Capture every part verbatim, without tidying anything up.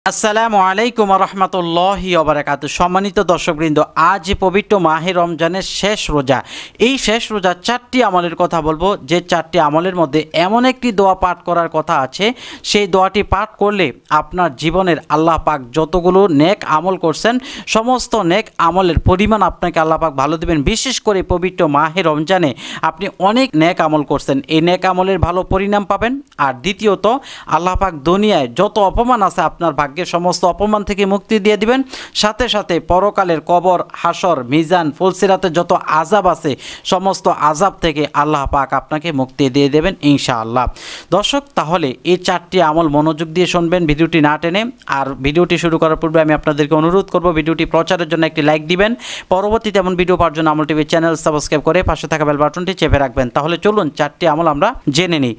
আসসালামু আলাইকুম রহমতুল্লাহি ওয়া বারাকাতুহু। সম্মানিত দর্শকবৃন্দ, আজ পবিত্র মাহে রমজানের শেষ রোজা। এই শেষ রোজা চারটি আমলের কথা বলবো, যে চারটি আমলের মধ্যে এমন একটি দোয়া পাঠ করার কথা আছে, সেই দোয়াটি পাঠ করলে আপনার জীবনের আল্লাহ পাক যতগুলো নেক আমল করছেন সমস্ত নেক আমলের পরিমাণ আপনাকে আল্লাহ পাক ভালো দেবেন। বিশেষ করে পবিত্র মাহে রমজানে আপনি অনেক নেক আমল করছেন, এই নেক আমলের ভালো পরিণাম পাবেন। আর দ্বিতীয়ত, আল্লাহ পাক দুনিয়ায় যত অপমান আছে আপনার ভাগ্যে সমস্ত অপমান থেকে মুক্তি দিয়ে দিবেন। সাথে সাথে পরকালের কবর, হাসর, মিজান, ফুলসিরাতে যত আযাব আছে সমস্ত আযাব থেকে আল্লাহ পাক আপনাকে মুক্তি দিয়ে দেবেন ইনশাআল্লাহ। দর্শক, তাহলে এই চারটি আমল মনোযোগ দিয়ে শুনবেন, ভিডিওটি না টেনে। আর ভিডিওটি শুরু করার পূর্বে আমি আপনাদেরকে অনুরোধ করব, ভিডিওটি প্রচারের জন্য একটি লাইক দিবেন। পরবর্তীতে এমন ভিডিও পাওয়ার জন্য আমল টিভি চ্যানেল সাবস্ক্রাইব করে পাশে থাকা বেল বাটনটি চেপে রাখবেন। তাহলে চলুন চারটি আমল আমরা জেনে নিই।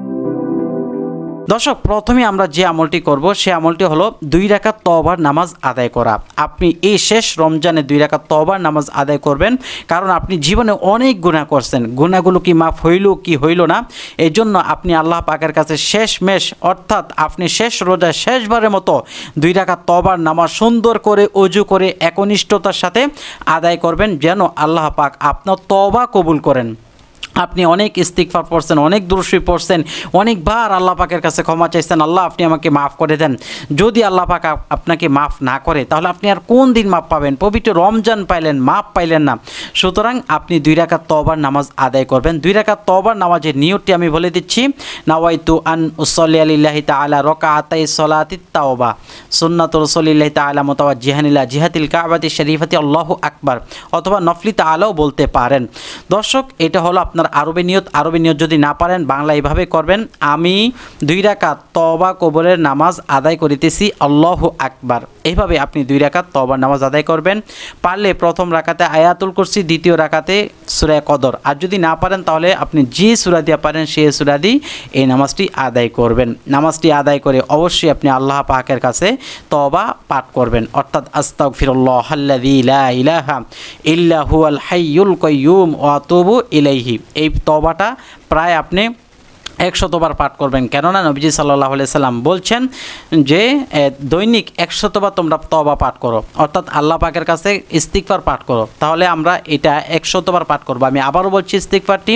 দর্শক, প্রথমে আমরা যে আমলটি করব সে আমলটি হলো দুই রাকাত তওবার নামাজ আদায় করা। আপনি এই শেষ রমজানে দুই রাকাত তওবার নামাজ আদায় করবেন, কারণ আপনি জীবনে অনেক গুনাহ করছেন। গুনাহগুলো কি মাফ হইল কি হইল না, এই জন্য আপনি আল্লাহ পাকের কাছে শেষমেশ, অর্থাৎ আপনি শেষ রোজায় শেষবারের মতো দুই রাকাত তওবার নামাজ সুন্দর করে অজু করে একনিষ্ঠতার সাথে আদায় করবেন, যেন আল্লাহ পাক আপনার তওবা কবুল করেন। আপনি অনেক ইস্তিগফার পড়ছেন, অনেক দুরূদ শরীফ পড়ছেন, অনেকবার আল্লাহ পাকের কাছে ক্ষমা চাইছেন, আল্লাহ আপনি আমাকে মাফ করে দেন। যদি আল্লাহ পাক আপনাকে মাফ না করে তাহলে আপনি আর কোন দিন মাফ পাবেন? পবিত্র রমজান পাইলেন, মাফ পাইলেন না। সুতরাং আপনি দুই রাকাত তওবার নামাজ আদায় করবেন। দুই রাকাত তওবার নামাজের নিয়তটি আমি বলে দিচ্ছি। নাওয়াইতু আন উসাল্লি লিল্লাহি তাআলা রাকাতাই সালাতিত তাওবা সুন্নাতু রাসূলিল্লাহি তাআলা মুতাওয়াজ্জিহান ইলা জিহাতিল কাবাতি শরীফাতি আল্লাহু আকবার, অথবা নফলি তাআলাও বলতে পারেন। দর্শক, এটা হলো আপনার আরবি নিয়ত। আরবি নিয়ত যদি না পারেন বাংলা এইভাবে করবেন, আমি দুই রাকাত তওবা কবুলের নামাজ আদায় করিতেছি আল্লাহু আকবার। এইভাবে আপনি দুই রাকাত তওবার নামাজ আদায় করবেন। পারলে প্রথম রাকাতে আয়াতুল কুরসি, দ্বিতীয় রাকাতে সূরা কদর। আর যদি না পারেন তাহলে আপনি যে সূরা দিয়ে পারেন সেই সূরা দিয়ে এই নামাজটি আদায় করবেন। নামাজটি আদায় করে অবশ্যই আপনি আল্লাহ পাকের কাছে তওবা পাঠ করবেন, অর্থাৎ আস্তাগফিরুল্লাহাল্লাযী লা ইলাহা ইল্লা হুয়াল হাইয়ুল কাইয়্যুম ওয়া আতুবু ইলাইহি। এই তওবাটা প্রায় আপনি একশতবার পাঠ করবেন, কেননা নবীজি সাল্লাল্লাহু আলাইহি সাল্লাম বলছেন যে দৈনিক একশতবার তোমরা তওবা পাঠ করো, অর্থাৎ আল্লাহ পাকের কাছে ইস্তিগফার পাঠ করো। তাহলে আমরা এটা একশতবার পাঠ করব। আমি আবারও বলছি ইস্তিগফারটি,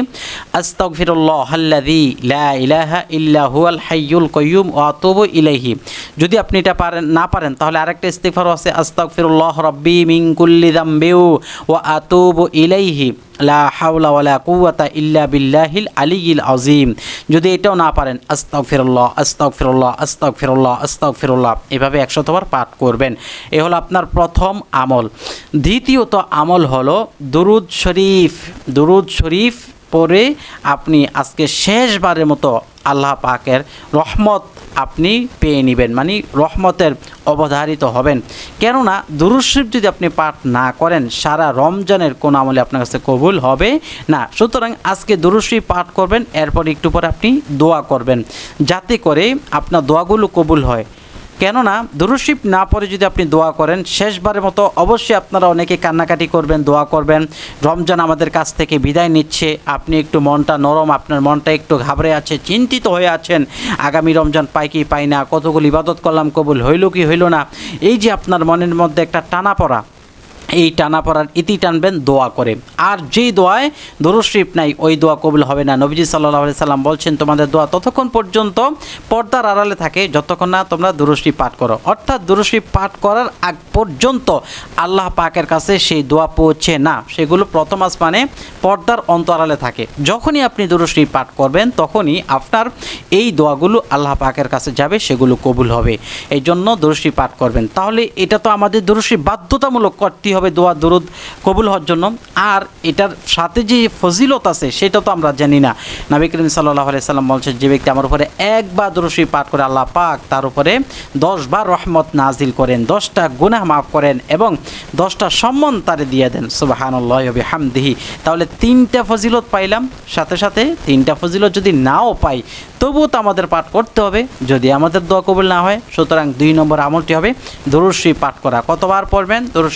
আস্তাগফিরুল্লাহাল্লাযী লা ইলাহা ইল্লা হুয়াল হাইয়ুল কাইয়্যুম ওয়া আতুবু ইলাইহি। যদি আপনি এটা পারেন না পারেন তাহলে আরেকটা ইস্তিগফার আছে, আস্তাগফিরুল্লাহ রাব্বি মিন কুল্লি যামবি ওয়া আতুবু ইলাইহি লা হাওলা ওয়ালা কুওয়াতা ইল্লা বিল্লাহিল আলিয়্যিল আযীম। যদি এটাও না পারেন আস্তাগফিরুল্লাহ আস্তাগফিরুল্লাহ আস্তাগফিরুল্লাহ আস্তাগফিরুল্লাহ এভাবে একশতবার পাঠ করবেন। এ হলো আপনার প্রথম আমল। দ্বিতীয়ত আমল হলো দুরুদ শরীফ। দুরুদ শরীফ পরে আপনি আজকে শেষবারের মতো আল্লাহ পাকের রহমত আপনি পেয়ে নেবেন, মানে রহমতের অবধারিত হবেন। কেননা দুরূদ শরীফ যদি আপনি পাঠ না করেন সারা রমজানের কোন আমলে আপনার কাছে কবুল হবে না। সুতরাং আজকে দুরূদ শরীফ পাঠ করবেন, এরপর একটু পরে আপনি দোয়া করবেন যাতে করে আপনার দোয়াগুলো কবুল হয়। কেননা দুরূদ শরীফ না পড়ে যদি আপনি দোয়া করেন শেষবারের মতো, অবশ্যই আপনারা অনেকে কান্নাকাটি করবেন, দোয়া করবেন। রমজান আমাদের কাছ থেকে বিদায় নিচ্ছে, আপনি একটু মনটা নরম, আপনার মনটা একটু ঘাবড়ে আছে, চিন্তিত হয়ে আছেন, আগামী রমজান পাই কি পাই না, কতগুলো ইবাদত করলাম কবুল হইল কি হইল না। এই যে আপনার মনের মধ্যে একটা টানা পড়া, এই টানা পড়ার ইতি টানবেন দোয়া করে। আর যেই দোয়ায় দুরূদ শরীফ নাই ওই দোয়া কবুল হবে না। নবীজি সাল্লাল্লাহু আলাইহি সাল্লাম বলছেন, তোমাদের দোয়া ততক্ষণ পর্যন্ত পর্দার আড়ালে থাকে যতক্ষণ না তোমরা দুরূদ শরীফ পাঠ করো। অর্থাৎ দুরূদ শরীফ পাঠ করার আগ পর্যন্ত আল্লাহ পাকের কাছে সেই দোয়া পৌঁছে না, সেগুলো প্রথম আসমানে পর্দার অন্তরালে থাকে। যখনই আপনি দুরূদ শরীফ পাঠ করবেন তখনই আপনার এই দোয়াগুলো আল্লাহ পাকের কাছে যাবে, সেগুলো কবুল হবে। এই জন্য দুরূদ শরীফ পাঠ করবেন। তাহলে এটা তো আমাদের দুরূদ শরীফ বাধ্যতামূলক করতে হবে দোয়া দুরুদ কবুল হওয়ার জন্য। আর এটার সাথে যে ফজিলত আছে সেটা তো আমরা জানি না। নবী করিম সাল্লাল্লাহু আলাইহি সাল্লাম বলছেন, যে ব্যক্তি আমার উপরে একবার দুরূদ শরীফ পাঠ করে আল্লাহ পাক তার উপরে দশ বার রহমত নাজিল করেন, দশটা গুনাহ মাফ করেন এবং দশটা সম্মান তারে দিয়ে দেন। সুবহানাল্লাহি ওয়া বিহামদিহি। তাহলে তিনটা ফজিলত পাইলাম, সাথে সাথে তিনটা ফজিলত যদি নাও পাই তবুও তো আমাদের পাঠ করতে হবে যদি আমাদের দোয়া কবুল না হয়। সুতরাং দুই নম্বর আমলটি হবে দুরূদ শরীফ পাঠ করা। কতবার পড়বেন? দুরূদ শরীফ আপনি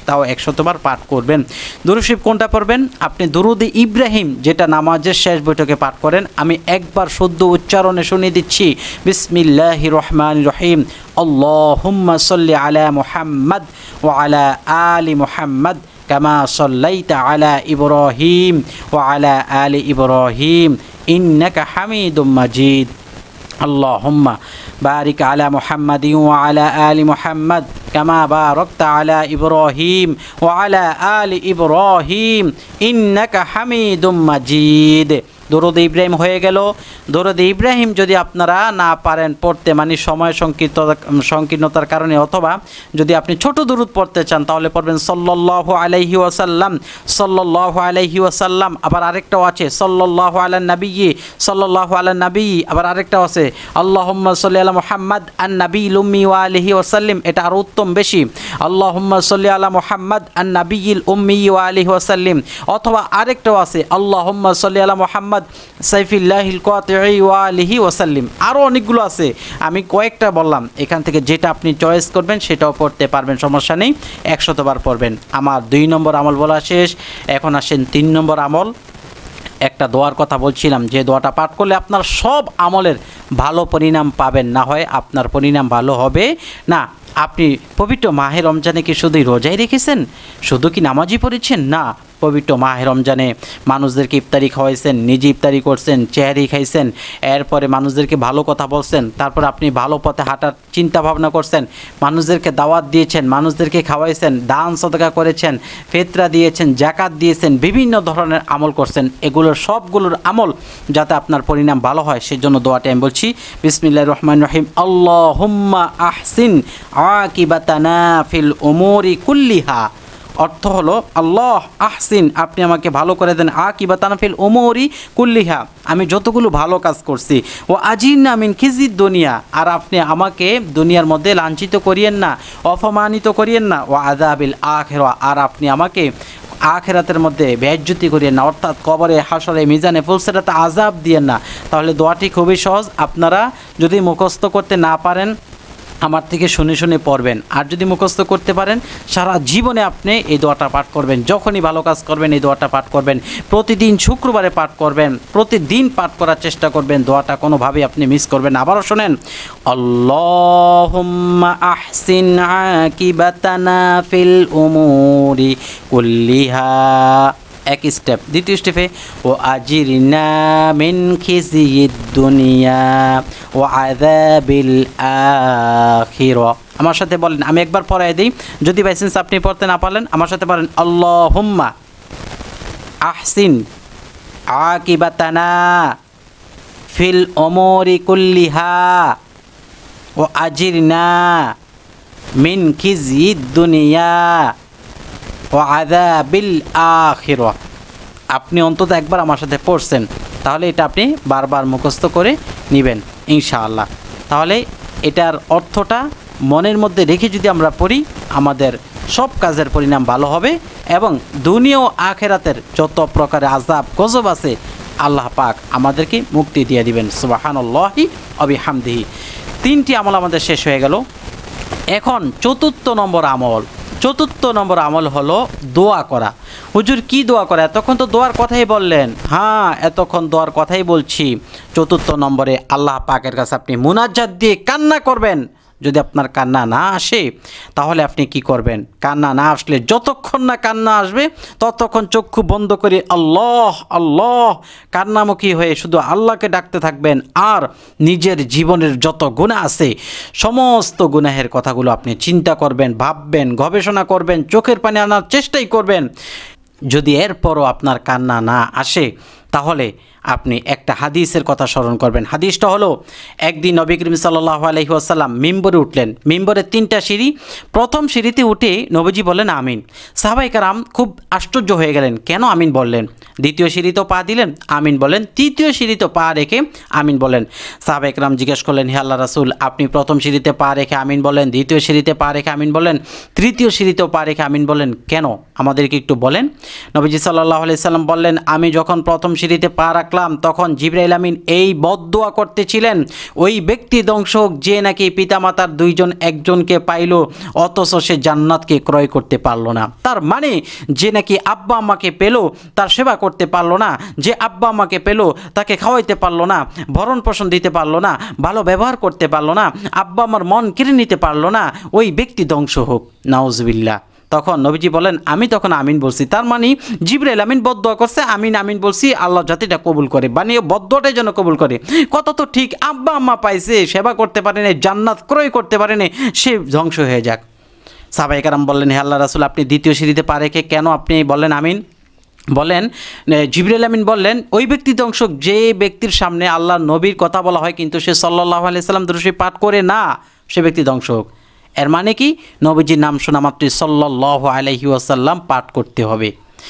তাও একশতবার পাঠ করবেন। দুরূদ শরীফ কোনটা পড়বেন? আপনি দুরুদ ইব্রাহিম যেটা নামাজের শেষ বৈঠকে পাঠ করেন, আমি একবার শুদ্ধ উচ্চারণে শুনিয়ে দিচ্ছি। বিসমিল্লাহির রহমানির রহিম। আল্লাহুম্মা সাল্লি আলা মুহাম্মাদ ওয়া আলা আলি মুহাম্মাদ কামা সাল্লাইতা আলা ইব্রাহিম ওয়া আলা আলি ইব্রাহিম ইন্নাকা হামিদুম মাজিদ। আল্লাহুম্মা বারিক আলা মুহাম্মাদিন ওয়া আলা আলি মুহাম্মাদ কামা বারাকতা আলা ইব্রাহিম ওয়া আলা আলি ইব্রাহিম ইন্নাকা হামিদুম মাজিদ। দরুদ ইব্রাহিম হয়ে গেল। দরুদ ইব্রাহিম যদি আপনারা না পারেন পড়তে, মানে সময় সংকীর্ণ সংকীর্ণতার কারণে, অথবা যদি আপনি ছোট দরুদ পড়তে চান তাহলে পড়বেন সাল্লাল্লাহু আলাইহি ওয়াসাল্লাম, সাল্লাল্লাহু আলাইহি ওয়াসাল্লাম। আবার আরেকটাও আছে সাল্লাল্লাহু আলা নবিয়্যি, সাল্লাল্লাহু আলা নবিয়্যি। আবার আরেকটাও আছে আল্লাহুম্মা সাল্লি আলা মুহাম্মাদ আন নবিয়্যিল উম্মি ওয়া আলিহি ওয়াসাল্লাম। এটা আরও উত্তম বেশি, আল্লাহুম্মা সাল্লি আলা মুহাম্মাদ আন নবিয়্যিল উম্মি ওয়া আলিহি ওয়াসাল্লাম। অথবা আরেকটাও আছে আল্লাহুম্মা সাল্লি আলা মুহাম্মাদ সাইফিল্লাহিল কাতিঈ ওয়া আলিহি ওয়াসাল্লিম। আরও অনেকগুলো আছে, আমি কয়েকটা বললাম, এখান থেকে যেটা আপনি চয়েস করবেন সেটাও পড়তে পারবেন, সমস্যা নেই, একশতবার পড়বেন। আমার দুই নম্বর আমল বলা শেষ, এখন আসেন তিন নম্বর আমল। একটা দোয়ার কথা বলছিলাম, যে দোয়াটা পাঠ করলে আপনার সব আমলের ভালো পরিণাম পাবেন, না হয় আপনার পরিণাম ভালো হবে না। আপনি পবিত্র মাহে রমজানে কি শুধুই রোজাই রেখেছেন, শুধু কি নামাজই পড়েছেন? না, পবিত্র মাহে রমজানে মানুষদেরকে ইফতারি খাওয়াইছেন, নিজে ইফতারি করছেন, চেহারি খাইছেন, এরপরে মানুষদেরকে ভালো কথা বলছেন, তারপর আপনি ভালো পথে হাঁটার চিন্তা ভাবনা করছেন, মানুষদেরকে দাওয়াত দিয়েছেন, মানুষদেরকে খাওয়াইছেন, দান সদকা করেছেন, ফিতরা দিয়েছেন, জাকাত দিয়েছেন, বিভিন্ন ধরনের আমল করছেন। এগুলোর সবগুলোর আমল যাতে আপনার পরিণাম ভালো হয় সেজন্য দোয়াটা আমি বলছি। বিসমিল্লাহির রহমানির রহিম। আল্লাহুম্মা আহসিন আকিবাতানা ফিল উমুরি কুল্লিহা। অর্থ হলো, আল্লাহ আহসিন, আপনি আমাকে ভালো করে দেন, আকিবাতানা ফিল উমুরি কুল্লিহা, আমি যতগুলো ভালো কাজ করছি, ও আজিরনা মিন খিজিদ দুনিয়া, আর আপনি আমাকে দুনিয়ার মধ্যে লাঞ্ছিত করিয়েন না, অপমানিত করিয়েন না, ও আযাবিল আখিরা, আর আপনি আমাকে আখিরাতের মধ্যে বেইজ্জতি করিয়েন না, অর্থাৎ কবরে, হাসরে, মিজানে, ফুলসিরাতে আযাব দিয়েন না। তাহলে দোয়াটি খুবই সহজ, আপনারা যদি মুখস্থ করতে না পারেন আমার থেকে শুনে শুনে পড়বেন, আর যদি মুখস্থ করতে পারেন সারা জীবনে আপনি এই দোয়াটা পাঠ করবেন। যখনই ভালো কাজ করবেন এই দোয়াটা পাঠ করবেন, প্রতিদিন শুক্রবারে পাঠ করবেন, প্রতিদিন পাঠ করার চেষ্টা করবেন, দোয়াটা কোনোভাবেই আপনি মিস করবেন না। আবারও শোনেন, আল্লাহুম্মা আহসিন আকিবাতানা ফিল উমুরি কুল্লিহা, এক স্টেপ। দ্বিতীয় স্টেপে, ও আজিরনা মিন খিজিয়িদ দুনিয়া ও আযাবিল আখিরা। আমার সাথে বলেন, আমি একবার পড়াই দিই, যদি বাই চান্স আপনি পড়তে না পারলেন আমার সাথে বলেন, আল্লাহুম্মা আহসিন আকিবাতানা ফিল উমুরি কুল্লিহা ও আজিরনা মিন খিজিয়িদ দুনিয়া ও আযাবিল আখিরা। আপনি অন্তত একবার আমার সাথে পড়ছেন, তাহলে এটা আপনি বারবার মুখস্থ করে নেবেন ইনশাআল্লাহ। তাহলে এটার অর্থটা মনের মধ্যে রেখে যদি আমরা পড়ি, আমাদের সব কাজের পরিণাম ভালো হবে, এবং দুনিয়া ও আখিরাতের যত প্রকারের আযাব গজব আছে আল্লাহ পাক আমাদেরকে মুক্তি দিয়ে দিবেন। সুবহানাল্লাহি ওয়া বিহামদিহি। তিনটি আমল আমাদের শেষ হয়ে গেল। এখন চতুর্থ নম্বর আমল, চতুর্থ নম্বর আমল হলো দোয়া করা। হুজুর কি দোয়া করা? এতক্ষণ তো দোয়ার কথাই বললেন। হ্যাঁ, এতক্ষণ দোয়ার কথাই বলছি। চতুর্থ নম্বরে আল্লাহ পাকের কাছে আপনি মুনাজাত দিয়ে কান্না করবেন। যদি আপনার কান্না না আসে তাহলে আপনি কি করবেন? কান্না না আসলে যতক্ষণ না কান্না আসবে ততক্ষণ চক্ষু বন্ধ করে আল্লাহ আল্লাহ কান্নামুখী হয়ে শুধু আল্লাহকে ডাকতে থাকবেন, আর নিজের জীবনের যত গুনাহ আছে সমস্ত গুনাহের কথাগুলো আপনি চিন্তা করবেন, ভাববেন, গবেষণা করবেন, চোখের পানি আনার চেষ্টাই করবেন। যদি এরপরও আপনার কান্না না আসে তাহলে আপনি একটা হাদিসের কথা স্মরণ করবেন। হাদিসটা হলো, একদিন নবী করিম সাল্লাল্লাহু আলাইহি ওয়াসাল্লাম মিম্বরে উঠলেন। মিম্বরের তিনটা সিঁড়ি, প্রথম সিঁড়িতে উঠে নবীজি বললেন আমিন। সাহাবায়ে কেরাম খুব আশ্চর্য হয়ে গেলেন, কেন আমিন বললেন? দ্বিতীয় সিঁড়িতেও পা দিলেন, আমিন বলেন। তৃতীয় সিঁড়িতে পা রেখে আমিন বলেন। সাহাবায়ে কেরাম জিজ্ঞেস করলেন, হে আল্লাহ রাসূল, আপনি প্রথম সিঁড়িতে পা রেখে আমিন বলেন, দ্বিতীয় সিঁড়িতে পা রেখে আমিন বলেন, তৃতীয় সিঁড়িতেও পা রেখে আমিন বলেন, কেন? আমাদেরকে একটু বলেন। নবীজি সাল্লাল্লাহু আলাইহি সাল্লাম বললেন, আমি যখন প্রথম সিঁড়িতে পা রাখলাম, তখন জিবরাইল আমিন এই বদদোয়া করতেছিলেন, ওই ব্যক্তি ধ্বংস হোক যে নাকি পিতামাতার দুইজন একজনকে পাইল অথচ সে জান্নাতকে ক্রয় করতে পারলো না। তার মানে যে নাকি আব্বা আম্মাকে পেল তার সেবা করতে পারলো না, যে আব্বা আম্মাকে পেল তাকে খাওয়াইতে পারলো না, ভরণ পোষণ দিতে পারলো না, ভালো ব্যবহার করতে পারলো না, আব্বা আমার মন কেড়ে নিতে পারলো না, ওই ব্যক্তি ধ্বংস হোক। নাউজুবিল্লাহ। তখন নবীজি বলেন আমি তখন আমিন বলছি। তার মানে জিবরাইল আমিন বদদোয়া করছে, আমিন আমিন বলছি, আল্লাহ জাতিটা কবুল করে, বানিয়ে বদদোয়াটাই যেন কবুল করে। কত তো ঠিক, আব্বা আম্মা পাইছে, সেবা করতে পারেনি, জান্নাত ক্রয় করতে পারেনি, সে ধ্বংস হয়ে যাক। সাহাবায়ে কেরাম বললেন হে আল্লাহ রাসূল, আপনি দ্বিতীয় সিঁড়িতে পা রেখে কেন আপনি বললেন আমিন? বলেন জিবরাইল আমিন বললেন ওই ব্যক্তি ধ্বংস যে ব্যক্তির সামনে আল্লাহর নবীর কথা বলা হয় কিন্তু সে সাল্লাল্লাহু আলাইহি সাল্লাম দুরূদ শরীফ পাঠ করে না, সে ব্যক্তি ধ্বংস হোক। এর মানে কি নবীজির নাম শোনা মাত্রই সাল্লাল্লাহু আলাইহি ওয়াসাল্লাম পাঠ করতে হবে।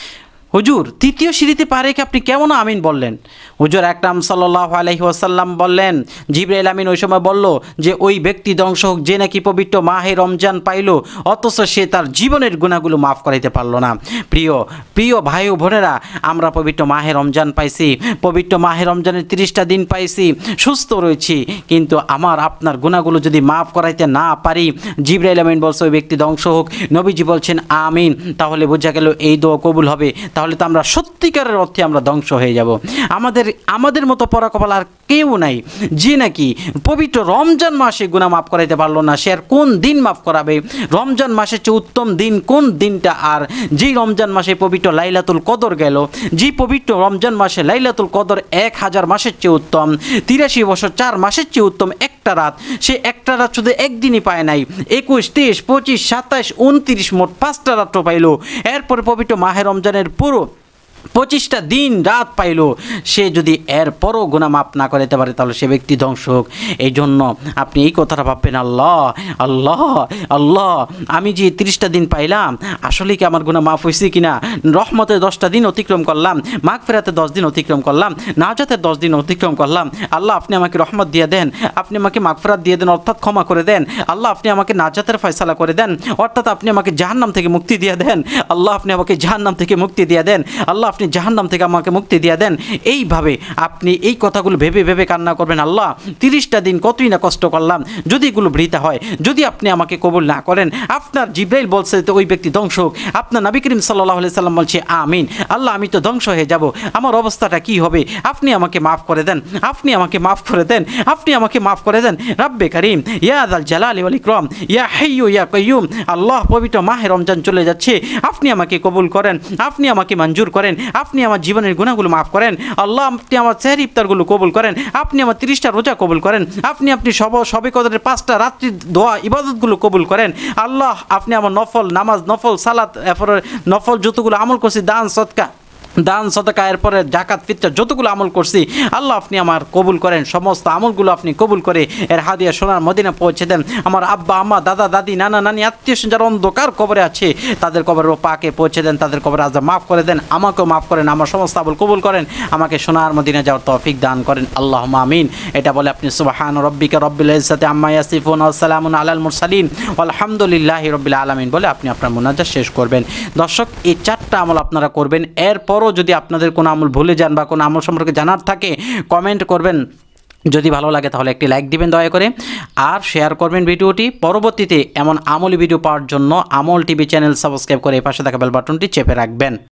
হুজুর তৃতীয় সিঁড়িতে পা রেখে আপনি কেমন আমিন বললেন? হুজুর আকরাম সাল্লাল্লাহু আলাইহি ওয়াসাল্লাম বললেন, জিবরাইল আমিন ওই সময় বলল যে ওই ব্যক্তি ধ্বংস হোক যে নাকি পবিত্র মাহে রমজান পাইল অথচ সে তার জীবনের গুনাহগুলো মাফ করাইতে পারলো না। প্রিয় প্রিয় ভাই ও বোনেরা, আমরা পবিত্র মাহে রমজান পাইছি, পবিত্র মাহে রমজানের তিরিশটা দিন পাইছি, সুস্থ রয়েছি, কিন্তু আমার আপনার গুনাহগুলো যদি মাফ করাইতে না পারি, জিবরাইল আমিন বলছে ওই ব্যক্তি ধ্বংস হোক, নবীজি বলছেন আমিন, তাহলে বোঝা গেল এই দোয়া কবুল হবে। তাহলে তো আমরা সত্যিকারের অর্থে আমরা ধ্বংস হয়ে যাব। আমাদের আমাদের মতো পরাকপাল আর কেউ নাই যে নাকি পবিত্র রমজান মাসে গুনাহ মাফ করাইতে পারলো না, সে আর কোন দিন মাফ করাবে? রমজান মাসের চেয়ে উত্তম দিন কোন দিনটা? আর যেই রমজান মাসে পবিত্র লাইলাতুল কদর গেল, যে পবিত্র রমজান মাসে লাইলাতুল কদর এক হাজার মাসের চেয়ে উত্তম, তিরাশি বছর চার মাসের চেয়ে উত্তম একটা রাত, সে একটা রাত শুধু একদিনই পায় নাই, একুশ তেইশ পঁচিশ সাতাশ উনত্রিশ মোট পাঁচটা রাত্র পাইল। এরপরে পবিত্র মাহে রমজানের পুরো পঁচিশটা দিন রাত পাইল, সে যদি এরপরও গুনাহ মাফ না করতে পারে তাহলে সে ব্যক্তি ধ্বংস হোক। এই জন্য আপনি এই কথাটা ভাববেন, আল্লাহ আল্লাহ আল্লাহ আমি যে তিরিশটা দিন পাইলাম আসলে কি আমার গুনাহ মাফ হয়েছে কিনা? রহমতে দশটা দিন অতিক্রম করলাম, মাগফিরাতে দশ দিন অতিক্রম করলাম, নাজাতের দশ দিন অতিক্রম করলাম। আল্লাহ আপনি আমাকে রহমত দিয়ে দেন, আপনি আমাকে মাগফিরাত দিয়ে দেন অর্থাৎ ক্ষমা করে দেন। আল্লাহ আপনি আমাকে নাজাতের ফয়সালা করে দেন অর্থাৎ আপনি আমাকে জাহান্নাম থেকে মুক্তি দিয়ে দেন। আল্লাহ আপনি আমাকে জাহান্নাম থেকে মুক্তি দিয়ে দেন। আল্লাহ আপনি জাহান্নাম থেকে আমাকে মুক্তি দিয়ে দেন। এইভাবে আপনি এই কথাগুলো ভেবে ভেবে কান্না করবেন, আল্লাহ তিরিশটা দিন কতই না কষ্ট করলাম, যদি এগুলো বৃথা হয়, যদি আপনি আমাকে কবুল না করেন, আপনার জিবরাইল বলছে তো ওই ব্যক্তি ধ্বংস হোক, আপনার নবী করিম সাল্লাল্লাহু আলাইহি সাল্লাম বলছে আমিন, আল্লাহ আমি তো ধ্বংস হয়ে যাব, আমার অবস্থাটা কি হবে? আপনি আমাকে মাফ করে দেন, আপনি আমাকে মাফ করে দেন, আপনি আমাকে মাফ করে দেন। রব্বে করিম ইয়া যাল জালালি ওয়াল ইকরাম ইয়া হাইয়্যু ইয়া কাইয়্যুম, আল্লাহ পবিত্র মাহে রমজান চলে যাচ্ছে, আপনি আমাকে কবুল করেন, আপনি আমাকে মঞ্জুর করেন, আপনি আমার জীবনের গুনাহগুলো মাফ করেন। আল্লাহ আপনি আমার সেহরি ইফতারগুলো কবুল করেন, আপনি আমার তিরিশটা রোজা কবুল করেন, আপনি আপনি সব সবে কদরের পাঁচটা রাত্রি দোয়া ইবাদতগুলো কবুল করেন। আল্লাহ আপনি আমার নফল নামাজ, নফল সালাত, এরপরে নফল যতগুলো আমল করছি, দান সদকা দান সদকা, এরপরে জাকাত ফিতরা যতগুলো আমল করছি, আল্লাহ আপনি আমার কবুল করেন, সমস্ত আমলগুলো আপনি কবুল করে এর হাদিয়া সোনার মদিনা পৌঁছে দেন। আমার আব্বা আম্মা দাদা দাদি নানা নানি আত্মীয় স্বজন যারা অন্ধকার কবরে আছে তাদের কবরের পাকে পৌঁছে দেন, তাদের কবরে আযাব মাফ করে দেন, আমাকেও মাফ করেন, আমার সমস্ত আমল কবুল করেন, আমাকে সোনার মদিনা যাওয়ার তৌফিক দান করেন। আল্লাহুম্মা আমিন। এটা বলে আপনি সুবহান রাব্বিকা রব্বিল ইজ্জাতি আম্মা ইয়াসিফুন ওয়া সালামুন আলাল মুরসালিন আলহামদুলিল্লাহি রাব্বিল আলামিন বলে আপনি আপনার মুনাজাত শেষ করবেন। দর্শক এই চারটা আমল আপনারা করবেন। এরপর যদি আপনাদের কোনো আমল ভুলে যান বা কোনো আমল সম্পর্কে জানার থাকে কমেন্ট করবেন, যদি ভালো লাগে তাহলে একটি লাইক দিবেন দয়া করে, আর শেয়ার করবেন ভিডিওটি। পরবর্তীতে এমন আমলি ভিডিও পাওয়ার জন্য আমল টিভি চ্যানেল সাবস্ক্রাইব করে এই পাশে থাকা বেল বাটনটি চেপে রাখবেন।